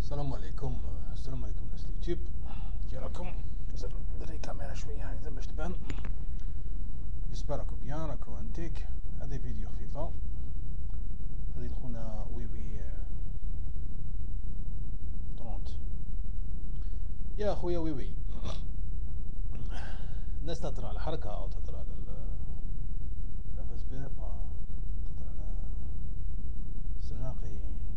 السلام عليكم. السلام عليكم ناس اليوتيوب، كي راكم؟ دري الكاميرا شويه هكذا باش تبان. جيسبر راكو بيان، راكو انتيك. هذه فيديو خفيفه، هذه لخونا ويوي 30. يا خويا ويوي، الناس تهضر على الحركه او تهضر على لاباس بيريبا، تهضر على السناقي.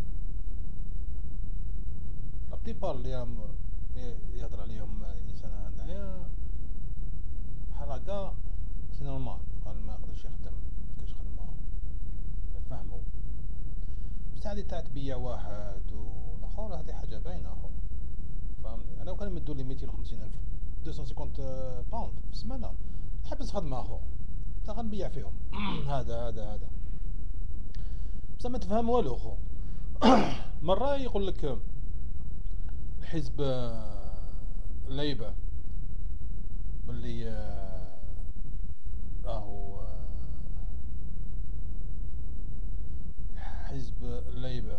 لا بليبار اللي يهضر عليهم الانسان هنايا بحال هكا سي نورمال، قال ما يقدرش يخدم، مكاش خدمه فهمو. بصح هادي تاع تبيع واحد والاخر هادي حاجه باينه اخو، فهمني. انا وكان يمدوا لي 250 الف 250 باوند في السمانه نحبس خدمه اخو، تا غنبيع فيهم. هذا بصح ما تفهم والو اخو. مره يقول لك الحزب الليبه باللي راهو حزب الليبه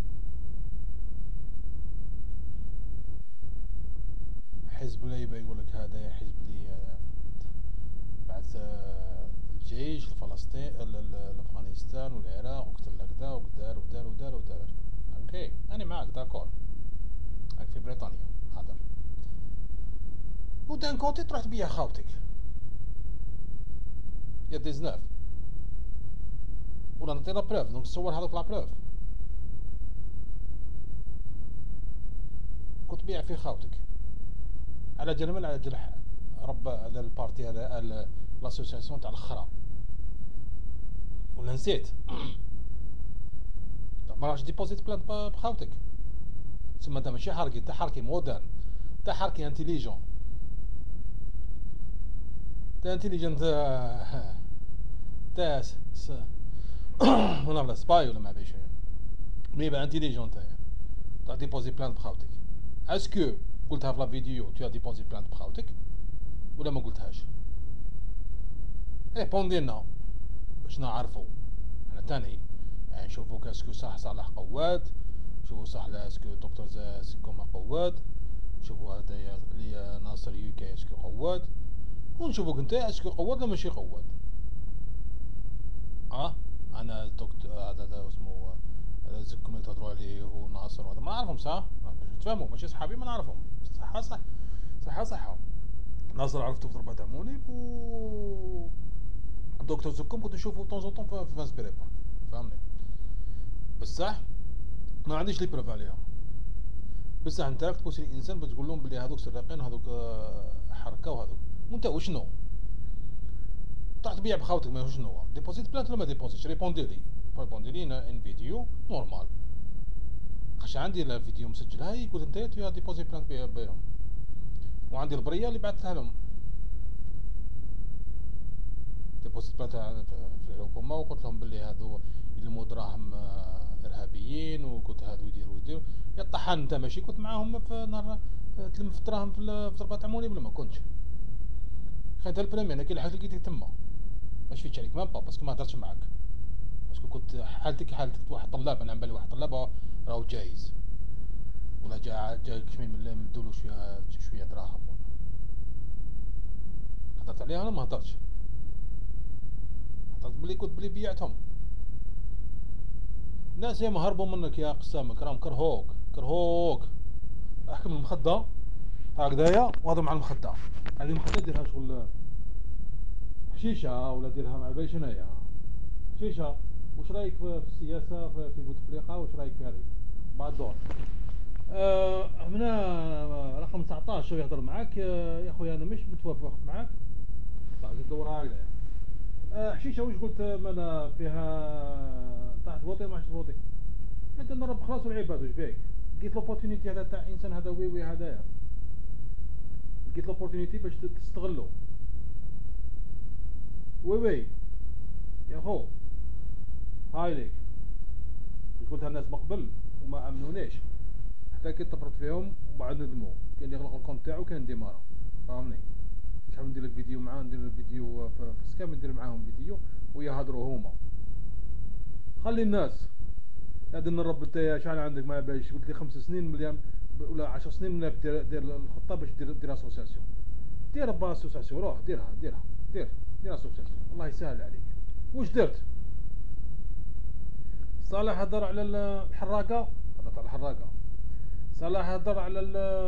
حزب الليبه يقول لك هذا حزب اللي بعث الجيش لفلسطين لافغانستان والعراق وقتل هكذا ودار ودار ودار ودار. اوكي انا معاك داكور، راك في بريطانيا هضر، ودان كوتي تروح تبيع خاوتك يا 19 ولا نعطي لا بروف، دونك تصور هذوك لا بروف كنت تبيع في خاوتك على جال على جال رب هذا البارتي هذا لاسوسياسيون تاع الاخرى، ولا نسيت؟ ما راحش ديبوزيت بلانت بخاوتك، تسمى انت ماشي حركي، انت حركي مودرن، انت حركي انتيليجون، انت انتيليجنت. تاس ولا بلا سباي ولا ما بيش مي با انتيليجون نتايا تاع ديبوزي بلانت بخاوتك. اسكو قلتها في لا فيديو تو ديبوزي بلانت بخاوتك ولا ما قلتهاش؟ ريبوندي لنا باش نعرفو انا تاني، يعني نشوفوك اسكو صح صالح قواد، نشوفو صح لا اسكو دكتور سكوما قواد، نشوفو هدايا لي ناصر يوكي اسكو قواد، ونشوفوك انت اسكو قواد ولا ماشي قواد. انا دكتور هذا اسمه زكم اللي تهضروا عليه هو ناصر وهذا ما نعرفهم صح، باش تفهموا ماشي صحابي ما نعرفهم. صح صح صح. ناصر عرفته في ضربات عموني و دكتور زكم كنت نشوفه طون طون في فانسبيري بارك، فهمني. بصح ما عنديش لي بروف عليهم. بصح انت راك تبوسي الانسان باش تقول لهم بلي هذوك سراقين وهذوك حركه وهذوك، وانت وشنو؟ تروح تبيع بخاوتك ما شنو؟ ديبوزيت بلانت ولا ما ديبوزيتش؟ ريبوندي لي ان فيديو نورمال، خاش عندي الفيديو مسجل هاي قلت انت تو ديبوزي بلانت بهم، وعندي البريه اللي بعثتها لهم ديبوزيت بلانت في الحكومه، وقلت لهم بلي هذو يلموا دراهم ارهابيين، وقلت هذو يديروا يا طحان انت ماشي كنت معاهم في نهار تلم في الدراهم في ضربات عموني ولا ما كنتش؟ خايت البريمي انا كي الحاجه لقيتك تما ما شفيتش عليك مام با باسكو ما هضرتش معاك، باسكو كنت حالتك واحد طلاب، انا بالي واحد طلاب راهو جايز ولا جا كشمي من مدولو شويه دراهم ولا هضرت عليها. انا ما هضرتش، هضرت بلي قلت بلي بيعتهم. الناس ياما هربوا منك يا قسامك، راهم كرهوك احكم المخده هكذايا وهذا مع المخده، هذه المخده ديرها شغل حشيشه ولا ديرها مع باليش انايا حشيشه. واش رايك في السياسه في بوتفليقه؟ واش رايك في هذه بعد الدور؟ هنا رقم 19 يهضر معاك يا خويا، انا مش متوافق معاك، بعد دورها هكذا. حشيشه واش قلت مالا فيها تحت فوتي ما تفوتي؟ انت نضرب خلاص العباد واش بيك؟ لقيت لوبورتونيتي هذا تاع انسان هذا وي هذايا، لقيت لوبورتونيتي باش تستغلو. وي يا خو هاي ليك، واش قلتها الناس من قبل وما امنونيش، حتى كي تفرط فيهم وبعد ندموا، كاين اللي يغلق الكونت تاعو كاين ديمارا، فهمني. شحال ندير لك فيديو معاه، ندير لك فيديو في سكايب، ندير معاهم فيديو ويهضروا هما. خلي الناس قاعد نربط انت شحال عندك ما باليش، قلت لي 5 سنين مليان ولا 10 سنين مليان دير الخطه باش دير اسوسياسيون. دير با اسوسياسيون، روح ديرها دير اسوسياسيون، الله يسهل عليك. واش درت؟ صالح هضر على الحراقه، هضرت على الحراقه. صالح هضر على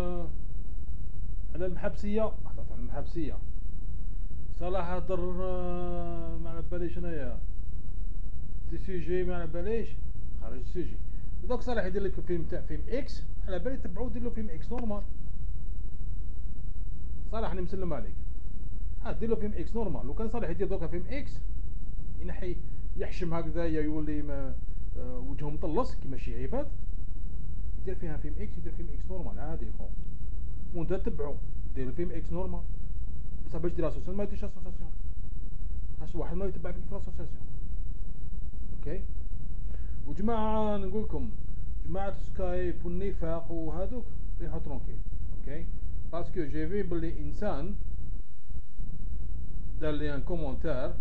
على المحبسيه، هضرت على المحبسيه. صالح هضر ما على باليش انايا دي سيجي ما على باليش، خرج السيجي. دوك صالح يدير لك فيلم تاع فيلم اكس، على بالي تبعو دير له فيلم اكس نورمال. صالح راني مسلم عليك، دير له فيلم اكس نورمال. لو كان صالح يدير دوكا فيلم اكس ينحي يحشم هكذايا يولي ما وجهه مطلص كيما شي عباد، يدير فيها فيلم اكس، يدير فيلم اكس نورمال عادي خو. وانت تبعو دير فيلم اكس نورمال. بصح باش دير اسوسياسيون ما يديرش اسوسياسيون، خاص واحد ما يتبع فيك في الاسوسياسيون. اوكي. وجماعه نقول لكم، جماعه سكايب والنفاق وهذوك ريحوا ترونكيل. اوكي. باسكو جي في بلي انسان دار لي ان كومونتير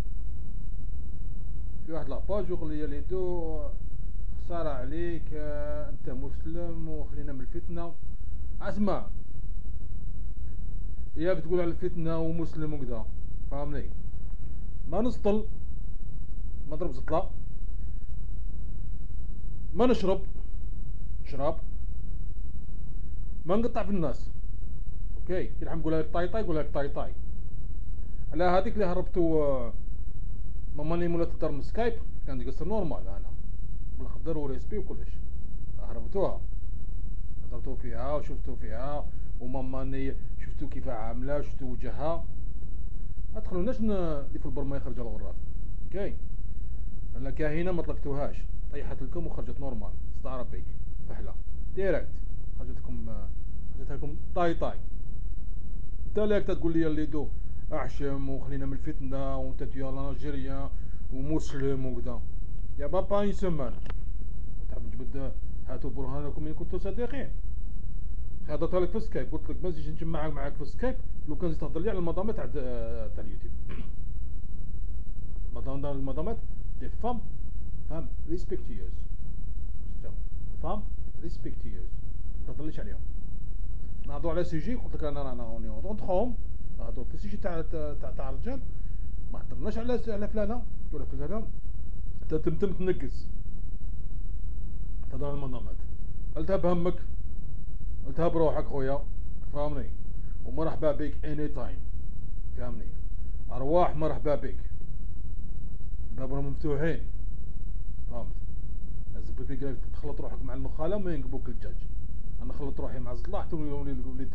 في واحد لاباج وقال لي ليدو خساره عليك انت مسلم وخلينا من الفتنه. اسمع، ياك تقول على الفتنه ومسلم وكذا، فهمني؟ ما نسطل، ما نضرب زطله، ما نشرب شراب، ما نقطع في الناس. اوكي. كي نحب نقولها لك طاي طاي نقولها لك طاي طاي. على هذيك اللي هربتو ماماني مولات الدار من سكايب كان يقصر نورمال انا بالخضر وريسبي وكلش، هربتوها هضرتو فيها وشفتو فيها، وماماني شفتو كيف عامله، شفتو وجهها. ما تخلوناش اللي في البر ما يخرج على الغراف. اوكي. انا كاهنه ما طلقتوهاش، طيحت لكم وخرجت نورمال، استعرب بيك فحله ديريكت، خرجت لكم طاي طاي. انت اللي تقول لي اللي دو احشم وخلينا من الفتنه وانت تيا الجيريان ومسلم وكذا. يا بابا اي سمان تحب نجبد هاتوا برهانكم ان كنتم صادقين. هضرتها لك في سكايب، قلت لك ما نزيدش نجمع معاك في سكايب لو كان زيد تهضر لي على المضامات تاع اليوتيوب. المضامات دي فام ريسبكتيوز، فام ريسبكتيوز، ما تهضرليش عليهم. نهضروا على سيجي قلت لك انا اوني اونتخوم نهضروا في سيجي تاع الرجال، ما هضرناش على فلانه ولا فلانه. انت تمتم تنقز تهضر على المنظمات، قلتها بهمك، قلتها بروحك خويا، فهمني؟ ومرحبا بك اني تايم، فهمني؟ ارواح مرحبا بك، الباب راهم مفتوحين، فهمت؟ لازم بك قالك تخلط روحك مع النخاله ما ينقبوك الدجاج. انا خلطت روحي مع الزلاح حتى وليت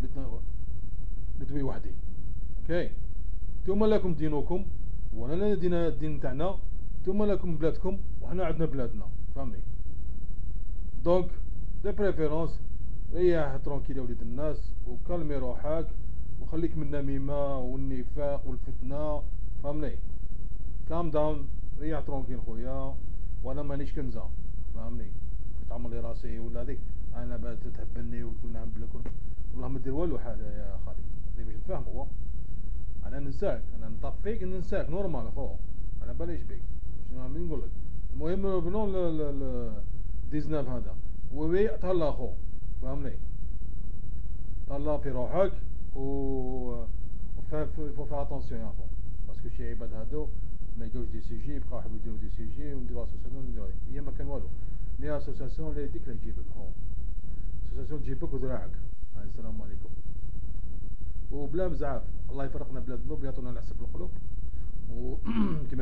وحدي. اوكي. نتوما لكم دينكم وانا لنا الدين تاعنا، نتوما لكم بلادكم وحنا عندنا بلادنا، فهمني؟ دونك دي بريفيرونس ريح ترونكيل يا وليد الناس وكلمي روحك وخليك من النميمه والنفاق والفتنه، فهمني؟ كام داون، ريح ترونكيل خويا، وانا مانيش كنزه، فهمني؟ تعمل لي راسي ولا هذيك انا تهبلني وتقول نعم بلك والله ما دير والو حاجه يا خالي، هذه باش نفهموا. انا ننساك، انا نطفيك ننساك نورمال خو، انا باليش بيك شنو عم نقول لك. المهم بنون 19 هذا وي تهلا خو، فهمني؟ تهلا في روحك و فو فا اتونسيون يا خو، باسكو شي عباد هادو ما يلقاوش دي سيجي يبقاو يحبوا يديروا دي سيجي ونديروا اسوسياسيون نديروا هي ما كان والو. ني اسوسياسيون اللي يديك اللي يجيبك هو، اسوسياسيون تجيبك وذراعك. السلام عليكم. وبلا مزعاف، الله يفرقنا بلاد النوب يعطونا العسب القلوب و